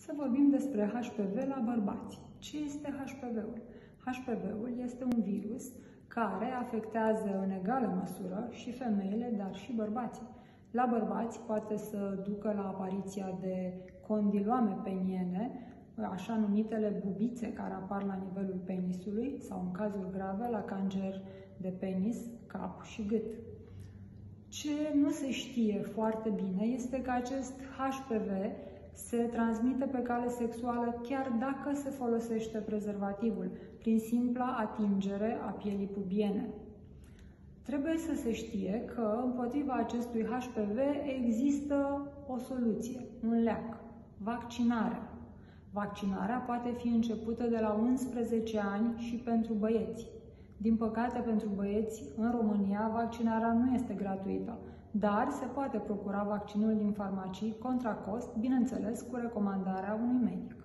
Să vorbim despre HPV la bărbați. Ce este HPV-ul? HPV-ul este un virus care afectează în egală măsură și femeile, dar și bărbații. La bărbați poate să ducă la apariția de condiloame peniene, așa numitele bubițe care apar la nivelul penisului sau, în cazuri grave, la cancer de penis, cap și gât. Ce nu se știe foarte bine este că acest HPV se transmite pe cale sexuală chiar dacă se folosește prezervativul, prin simpla atingere a pielii pubiene. Trebuie să se știe că împotriva acestui HPV există o soluție, un leac, vaccinarea. Vaccinarea poate fi începută de la 11 ani și pentru băieți. Din păcate, pentru băieți, în România, vaccinarea nu este gratuită, dar se poate procura vaccinul din farmacii contra cost, bineînțeles cu recomandarea unui medic.